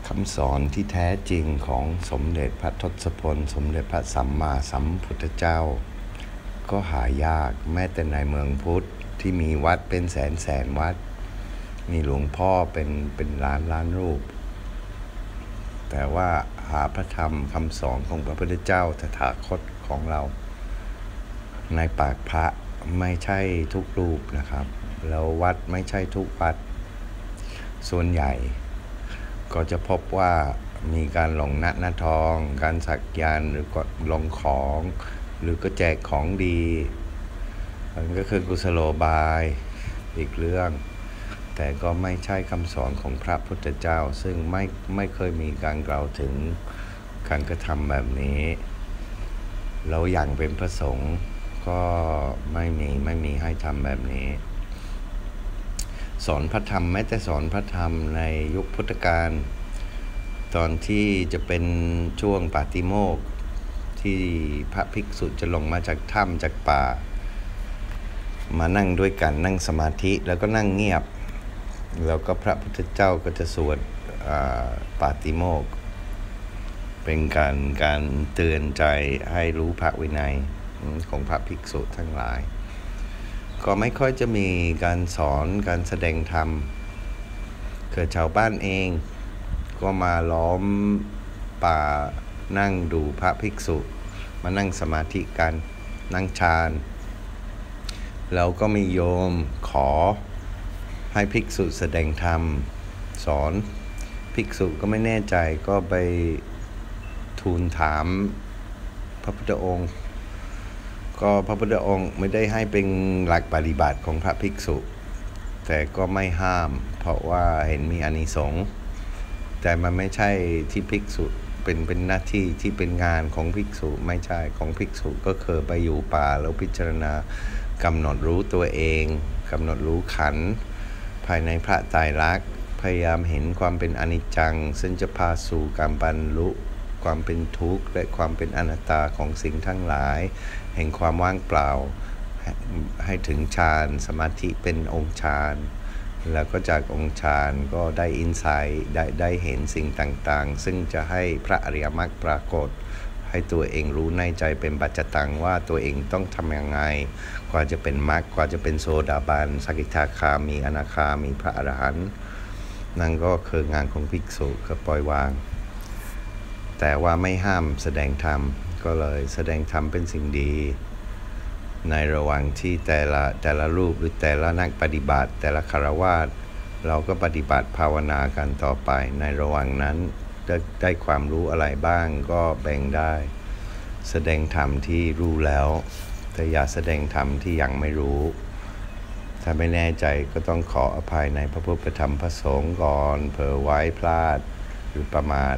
คำสอนที่แท้จริงของสมเด็จพระทศพลสมเด็จพระสัมมาสัมพุทธเจ้าก็หายากแม้แต่ในเมืองพุทธที่มีวัดเป็นแสนวัดมีหลวงพ่อเป็นล้านรูปแต่ว่าหาพระธรรมคำสอนของพระพุทธเจ้าตถาคตของเราในปากพระไม่ใช่ทุกรูปนะครับแล้ววัดไม่ใช่ทุกวัดส่วนใหญ่ก็จะพบว่ามีการลงหน้าทองการสักยันต์หรือก็ลงของหรือก็แจกของดีมันก็คือกุศโลบายอีกเรื่องแต่ก็ไม่ใช่คำสอนของพระพุทธเจ้าซึ่งไม่เคยมีการกล่าวถึงการกระทำแบบนี้แล้วอย่างเป็นพระสงฆ์ก็ไม่มีให้ทำแบบนี้สอนพระธรรมแม้แต่สอนพระธรรมในยุคพุทธกาลตอนที่จะเป็นช่วงปาติโมกข์ที่พระภิกษุจะลงมาจากถ้ำจากป่ามานั่งด้วยกันนั่งสมาธิแล้วก็นั่งเงียบแล้วก็พระพุทธเจ้าก็จะสวดปาติโมกข์เป็นการเตือนใจให้รู้พระวินัยของพระภิกษุทั้งหลายก็ไม่ค่อยจะมีการสอนการแสดงธรรมเกิดชาวบ้านเองก็มาล้อมป่านั่งดูพระภิกษุมานั่งสมาธิกันนั่งฌานแล้วก็มีโยมขอให้ภิกษุแสดงธรรมสอนภิกษุก็ไม่แน่ใจก็ไปทูลถามพระพุทธองค์ก็พระพุทธองค์ไม่ได้ให้เป็นหลักปฏิบัติของพระภิกษุแต่ก็ไม่ห้ามเพราะว่าเห็นมีอานิสงส์แต่มันไม่ใช่ที่ภิกษุเป็นหน้าที่ที่เป็นงานของภิกษุไม่ใช่ของภิกษุก็คือไปอยู่ป่าแล้วพิจารณากำหนดรู้ตัวเองกำหนดรู้ขันธ์ภายในพระไตรลักษณ์พยายามเห็นความเป็นอนิจจังซึ่งจะพาสู่การบรรลุความเป็นทุกข์และความเป็นอนัตตาของสิ่งทั้งหลายแห่งความว่างเปล่าให้ถึงฌานสมาธิเป็นองค์ฌานแล้วก็จากองค์ฌานก็ได้อินไซต์ได้เห็นสิ่งต่างๆซึ่งจะให้พระอริยมรรคปรากฏให้ตัวเองรู้ในใจเป็นปัจจตังว่าตัวเองต้องทำยังไงกว่าจะเป็นมรรคกว่าจะเป็นโสดาบันสกิทาคามีอนาคามีพระอรหันต์นั่นก็คืองานของภิกษุก็ปล่อยวางแต่ว่าไม่ห้ามแสดงธรรมก็เลยแสดงธรรมเป็นสิ่งดีในระหว่างที่แต่ละรูปหรือแต่ละนักปฏิบัติแต่ละฆราวาสเราก็ปฏิบัติภาวนากันต่อไปในระหว่างนั้นได้ความรู้อะไรบ้างก็แบ่งได้แสดงธรรมที่รู้แล้วแต่อย่าแสดงธรรมที่ยังไม่รู้ถ้าไม่แน่ใจก็ต้องขออภัยในพระพุทธธรรมพระสงฆ์ก่อนเผลอไว้พลาดหรือประมาท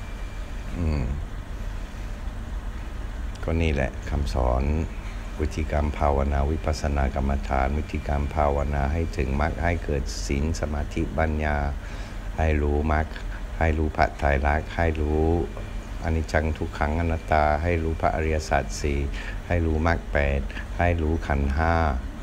ก็นี่แหละคำสอนวิธีการภาวนาวิปัสสนากรรมฐานวิธีการภาวนาให้ถึงมรรคให้เกิดศีลสมาธิปัญญาให้รู้มรรคให้รู้พระไตรลักษณ์ให้รู้อนิจจังทุกขังอนัตตาให้รู้พระอริยสัจสี่ให้รู้มรรคแปดให้รู้ขันธ์ห้า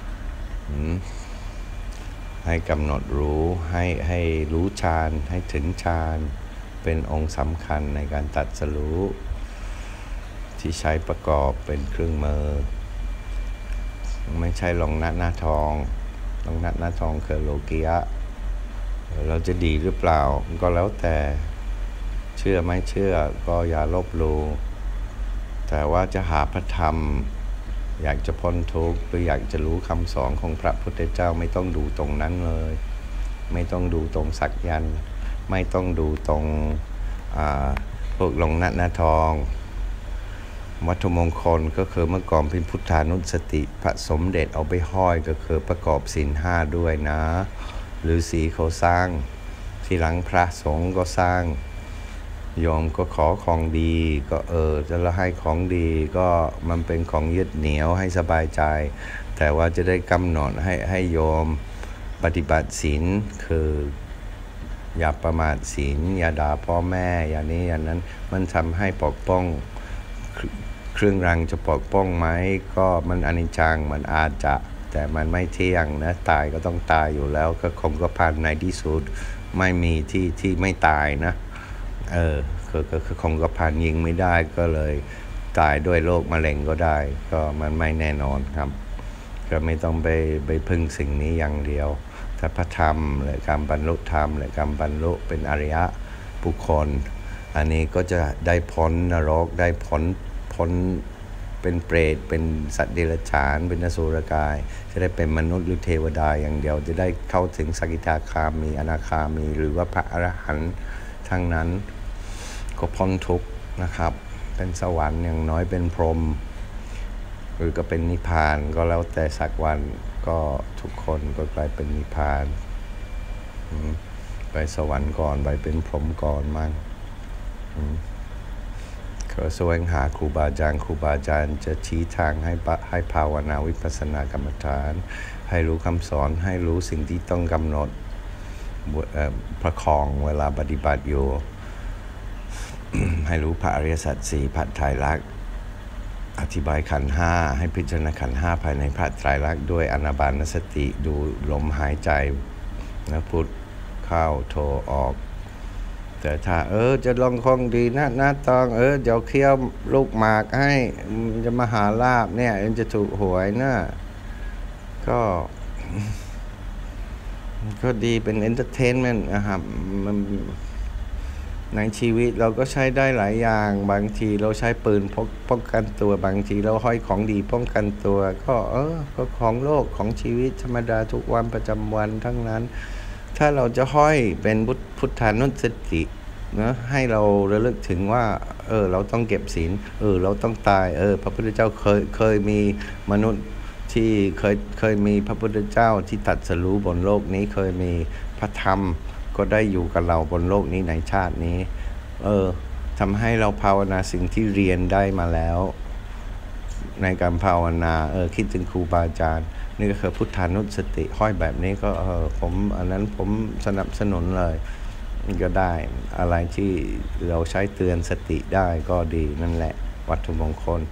ให้กำหนดรู้ให้รู้ฌานให้ถึงฌานเป็นองค์สำคัญในการตรัสรู้ที่ใช้ประกอบเป็นเครื่องมือไม่ใช่ลงหน้าทองลงหน้าทองคือโลกิยะเราจะดีหรือเปล่าก็แล้วแต่เชื่อไม่เชื่อก็อย่าลบหลู่แต่ว่าจะหาพระธรรมอยากจะพ้นทุกข์หรืออยากจะรู้คำสอนของพระพุทธเจ้าไม่ต้องดูตรงนั้นเลยไม่ต้องดูตรงสักยันต์ไม่ต้องดูตรงพวกลงหน้าทองวัตถุมงคลก็คือเมื่อก่อนเป็นพุทธานุสติพระสมเด็จเอาไปห้อยก็คือประกอบศีลห้าด้วยนะหรือสีเขาสร้างที่หลังพระสงฆ์ก็สร้างโยมก็ขอของดีก็จะละให้ของดีก็มันเป็นของยึดเหนี่ยวให้สบายใจแต่ว่าจะได้กำหนดให้โยมปฏิบัติศีลคืออย่าประมาทศีลอย่าด่าพ่อแม่อย่างนี้อย่างนั้นมันทำให้ปกป้องเครื่องรางจะปกป้องไหมก็มันอนิจจังมันอาจจะแต่มันไม่เที่ยงนะตายก็ต้องตายอยู่แล้วก็คงก็ผ่านในที่สุดไม่มีที่ไม่ตายนะคือคงกระพันยิงไม่ได้ก็เลยตายด้วยโรคมะเร็งก็ได้ก็มันไม่แน่นอนครับก็ไม่ต้องไปพึ่งสิ่งนี้อย่างเดียวถ้าพระธรรมหรือการบรรลุธรรมหรือการบรรลุเป็นอริยะบุคคลอันนี้ก็จะได้พ้นนรกได้พ้นเป็นเปรตเป็นสัตว์เดรัจฉานเป็นอสุรกายจะได้เป็นมนุษย์หรือเทวดาอย่างเดียวจะได้เข้าถึงสกิทาคามีอนาคามีหรือว่าพระอรหันต์ทั้งนั้นก็พ้นทุกข์นะครับเป็นสวรรค์อย่างน้อยเป็นพรหมหรือก็เป็นนิพพานก็แล้วแต่สักวันก็ทุกคนก็กลายเป็นนิพพานไปสวรรค์ก่อนไปเป็นพรหมก่อนมั่งก็แสวงหาครูบาอาจารย์จะชี้ทางให้ภาวนาวิปัสสนากรรมฐานให้รู้คำสอนให้รู้สิ่งที่ต้องกำหนดประคองเวลาปฏิบัติอยู่ ให้รู้พระอริยสัจสี่พระไตรลักษณ์อธิบายขันธ์ห้าให้พิจารณาขันธ์ห้าภายในพระไตรลักษณ์ด้วยอานาปานสติดูลมหายใจนะพุทเข้าโทออกแต่ถ้าจะลองคงดีนะตองเดี๋ยวเคี้ยวลูกหมากให้จะมาหาลาบเนี่ยจะถูกหวยนะก็ดีเป็นเอนเตอร์เทนเมนต์นะครับมันในชีวิตเราก็ใช้ได้หลายอย่างบางทีเราใช้ปืนป้องกันตัวบางทีเราห้อยของดีป้องกันตัวก็ของโลกของชีวิตธรรมดาทุกวันประจำวันทั้งนั้นถ้าเราจะห้อยเป็นพุทธานุสตินะให้เราระลึกถึงว่าเราต้องเก็บศีลเราต้องตายพระพุทธเจ้าเคยมีมนุษย์ที่เคยมีพระพุทธเจ้าที่ตรัสรู้บนโลกนี้เคยมีพระธรรมก็ได้อยู่กับเราบนโลกนี้ในชาตินี้ทำให้เราภาวนาสิ่งที่เรียนได้มาแล้วในการภาวนาคิดถึงครูบาอาจารย์นี่ก็คือพุทธานุสติห้อยแบบนี้ก็อันนั้นผมสนับสนุนเลยก็ได้อะไรที่เราใช้เตือนสติได้ก็ดีนั่นแหละวัตถุมงคล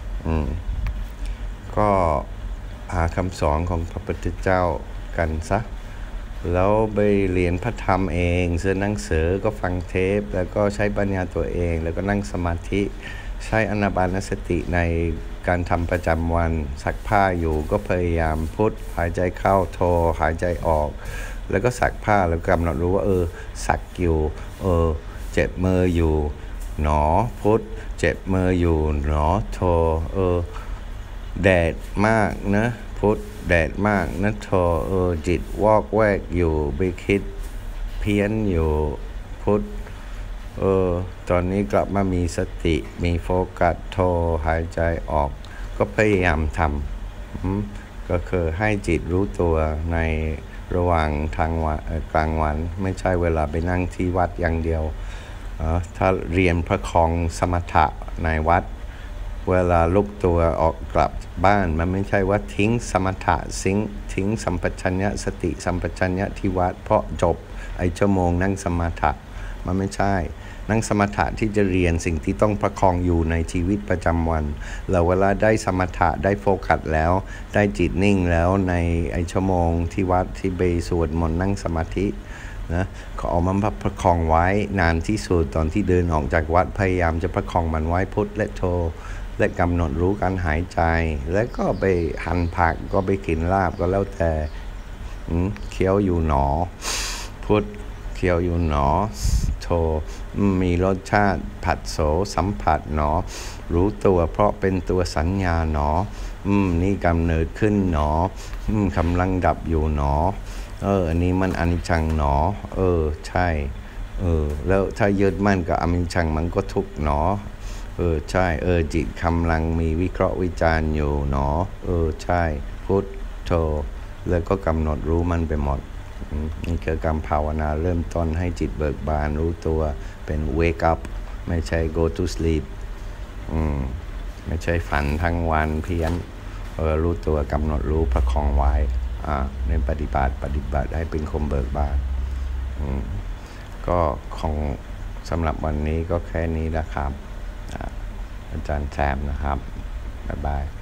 ก็หาคำสอนของพระพุทธเจ้ากันซะแล้วไปเรียนพระธรรมเองซื้อหนังสือก็ฟังเทปแล้วก็ใช้ปัญญาตัวเองแล้วก็นั่งสมาธิใช้อานาปานสติในการทำประจำวันซักผ้าอยู่ก็พยายามพุทหายใจเข้าโทหายใจออกแล้วก็ซักผ้าแล้วกำหนดรู้ว่าซักอยู่เจ็บมืออยู่หนอพุทเจ็บมืออยู่หนอโทแดดมากนะพุทแดดมากนะโทจิตวอกแวกอยู่ไปคิดเพี้ยนอยู่พุทตอนนี้กลับมามีสติมีโฟกัสโทหายใจออกก็พยายามทำก็คือให้จิตรู้ตัวในระหว่างทางวันกลางวันไม่ใช่เวลาไปนั่งที่วัดอย่างเดียวถ้าเรียนประคองสมถะในวัดเวลาลุกตัวออกกลับบ้านมันไม่ใช่ว่าทิ้งสมถะทิ้งสัมปชัญญะสติสัมปชัญญะที่วัดเพราะจบชั่วโมงนั่งสมถะมันไม่ใช่นั่งสมถะที่จะเรียนสิ่งที่ต้องประคองอยู่ในชีวิตประจำวันแล้วเวลาได้สมถะได้โฟกัสแล้วได้จิตนิ่งแล้วในชั่วโมงที่วัดที่ไปสวดมนต์นั่งสมาธินะขอเอามันประคองไว้นานที่สุดตอนที่เดินออกจากวัดพยายามจะประคองมันไว้พุทและโทและกำหนดรู้การหายใจแล้วก็ไปหั่นผักก็ไปกินลาบก็แล้วแต่เคี้ยวอยู่หนอพุทเคี้ยวอยู่หนอโทมีรสชาติผัสโสสัมผัสหนอรู้ตัวเพราะเป็นตัวสัญญาหนอนี่กำเนิดขึ้นหนอกำลังดับอยู่หนออันนี้มันอนิจจังหนอใช่แล้วถ้ายึดมั่นกับอนิจจังมันก็ทุกข์หนอใช่จิตกำลังมีวิเคราะห์วิจารณ์อยู่หนอใช่พุทโธแล้วก็กำหนดรู้มันไปหมดนี่คือการภาวนาเริ่มต้นให้จิตเบิกบานรู้ตัวเป็น wake up ไม่ใช่ go to sleep ไม่ใช่ฝันทั้งวันเพี้ยนรู้ตัวกำหนดรู้ประคองไว้ในปฏิบัติให้เป็นคนเบิกบานก็ของสำหรับวันนี้ก็แค่นี้นะครับอาจารย์แซมนะครับบ๊ายบาย